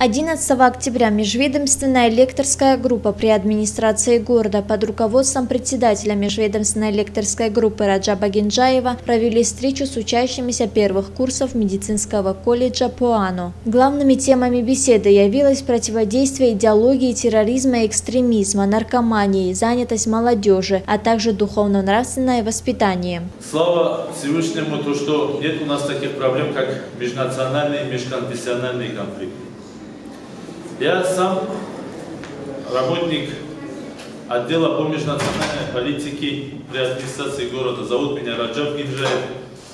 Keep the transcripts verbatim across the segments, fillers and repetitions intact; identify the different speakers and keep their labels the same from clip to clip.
Speaker 1: одиннадцатого октября межведомственная лекторская группа при администрации города под руководством председателя межведомственной лекторской группы Раджаба Генджаева провели встречу с учащимися первых курсов медицинского колледжа Пуано. Главными темами беседы явилось противодействие идеологии терроризма и экстремизма, наркомании, занятость молодежи, а также духовно-нравственное воспитание.
Speaker 2: Слава Всевышнему, то, что нет у нас таких проблем, как межнациональные и межконфессиональные конфликты. Я сам работник отдела по межнациональной политике при администрации города. Зовут меня Раджаб Генджаев.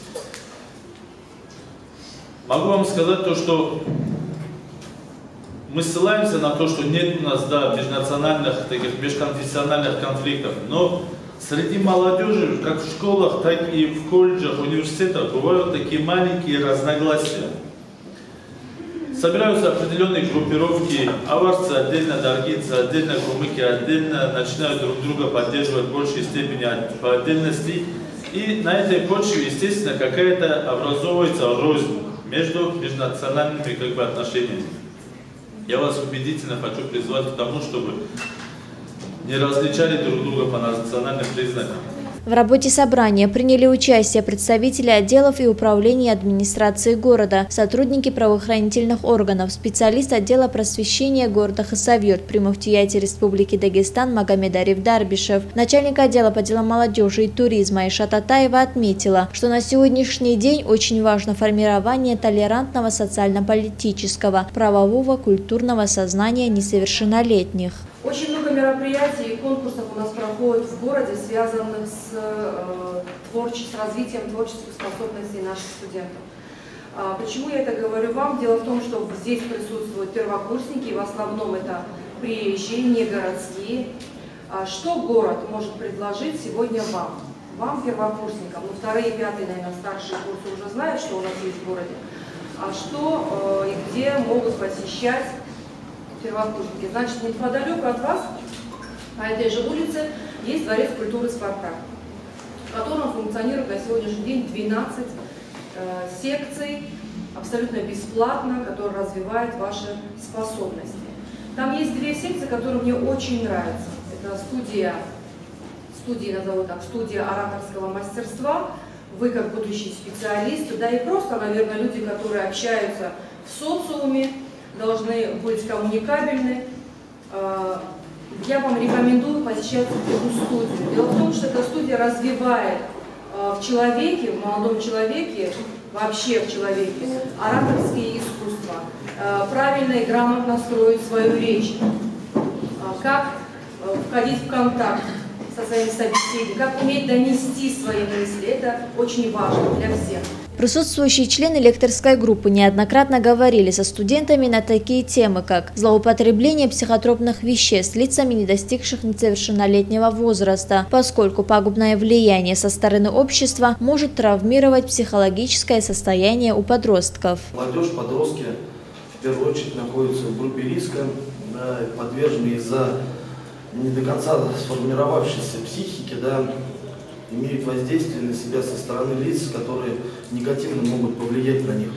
Speaker 2: Могу вам сказать то, что мы ссылаемся на то, что нет у нас да, межнациональных, таких межконфессиональных конфликтов. Но среди молодежи, как в школах, так и в колледжах, университетах, бывают такие маленькие разногласия. Собираются определенные группировки, аварцы отдельно, даргинцы отдельно, кумыки отдельно, начинают друг друга поддерживать в большей степени по отдельности. И на этой почве, естественно, какая-то образовывается рознь между межнациональными как бы, отношениями. Я вас убедительно хочу призвать к тому, чтобы не различали друг друга по национальным признакам.
Speaker 1: В работе собрания приняли участие представители отделов и управлений администрации города, сотрудники правоохранительных органов, специалист отдела просвещения города Хасавюрт при муфтияте Республики Дагестан Магомед Ариф Дарбишев. Начальник отдела по делам молодежи и туризма Айша Татаева отметила, что на сегодняшний день очень важно формирование толерантного социально-политического, правового, культурного сознания несовершеннолетних.
Speaker 3: Очень много мероприятий и конкурсов у нас проходит в городе, связанных с, э, творче- с развитием творческих способностей наших студентов. А почему я это говорю вам? Дело в том, что здесь присутствуют первокурсники, и в основном это приезжие, не городские. А что город может предложить сегодня вам? Вам, первокурсникам, ну вторые, пятые, наверное, старшие курсы уже знают, что у нас есть в городе. А что э, и где могут посещать первокурсники? Значит, неподалеку от вас, на этой же улице, есть дворец культуры «Спартак», в котором функционирует на сегодняшний день двенадцать э, секций, абсолютно бесплатно, которые развивают ваши способности. Там есть две секции, которые мне очень нравятся. Это студия, студия, назову так, студия ораторского мастерства. Вы, как будущий специалист, да и просто, наверное, люди, которые общаются в социуме, должны быть коммуникабельны. Я вам рекомендую посещать эту студию. Дело в том, что эта студия развивает в человеке, в молодом человеке, вообще в человеке, ораторские искусства, правильно и грамотно строить свою речь, как входить в контакт со своими собеседниками, как уметь донести свои мысли. Это очень важно для всех.
Speaker 1: Присутствующие члены лекторской группы неоднократно говорили со студентами на такие темы, как злоупотребление психотропных веществ лицами, не достигших несовершеннолетнего возраста, поскольку пагубное влияние со стороны общества может травмировать психологическое состояние у подростков.
Speaker 4: Молодежь, подростки в первую очередь находятся в группе риска, да, подвержены из-за не до конца сформировавшейся психики, да, имеют воздействие на себя со стороны лиц, которые негативно могут повлиять на них.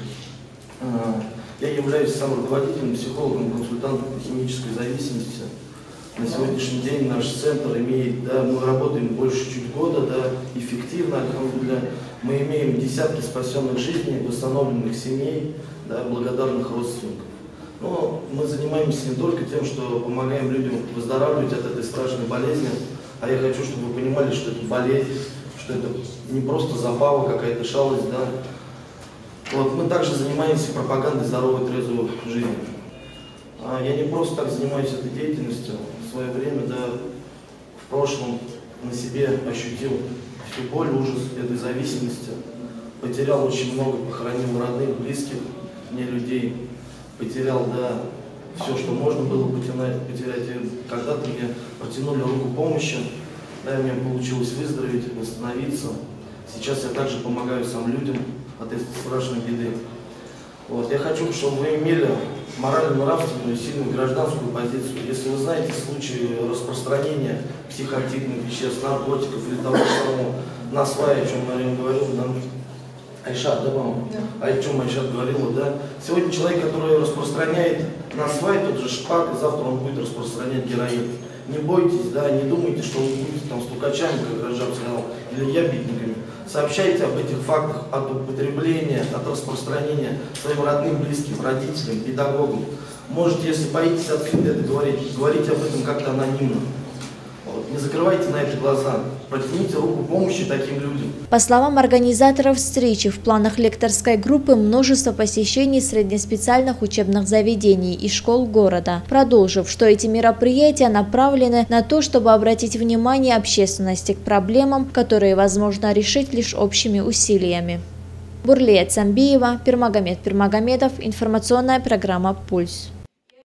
Speaker 4: Я являюсь сам руководителем, психологом, консультантом по химической зависимости. На сегодняшний день наш центр имеет, да, мы работаем больше чуть года, да, эффективно, мы имеем десятки спасенных жизней, восстановленных семей, да, благодарных родственников. Но мы занимаемся не только тем, что помогаем людям выздоравливать от этой страшной болезни, а я хочу, чтобы вы понимали, что это болезнь, что это не просто забава, какая-то шалость, да. Вот, мы также занимаемся пропагандой здоровой трезвой жизни. А я не просто так занимаюсь этой деятельностью. В свое время, да, в прошлом на себе ощутил всю боль, ужас этой зависимости. Потерял очень много, похоронил родных, близких мне людей. Потерял, да, все, что можно было потерять. Когда-то мне протянули руку помощи, да, мне получилось выздороветь, восстановиться. Сейчас я также помогаю сам людям от этой страшной беды. Вот. Я хочу, чтобы вы имели морально-нравственную, сильную гражданскую позицию. Если вы знаете случаи распространения психоактивных веществ, наркотиков или того же самого насвая, о чем Мария говорила, да, Айша, да, мама? Да. О чем Айша говорила, да? Сегодня человек, который распространяет на свай тот же шпак, и завтра он будет распространять героин. Не бойтесь, да, не думайте, что вы будете там стукачами, как Раджаб сказал, или ябедниками. Сообщайте об этих фактах от употребления, от распространения своим родным, близким, родителям, педагогам. Можете, если боитесь открыто это говорить, говорите об этом как-то анонимно. Вот. Не закрывайте на это глаза, протяните руку помощи таким людям.
Speaker 1: По словам организаторов встречи, в планах лекторской группы множество посещений среднеспециальных учебных заведений и школ города, продолжив, что эти мероприятия направлены на то, чтобы обратить внимание общественности к проблемам, которые возможно решить лишь общими усилиями. Бурлея Цамбиева, Пирмагомед Пирмагомедов, информационная программа «Пульс».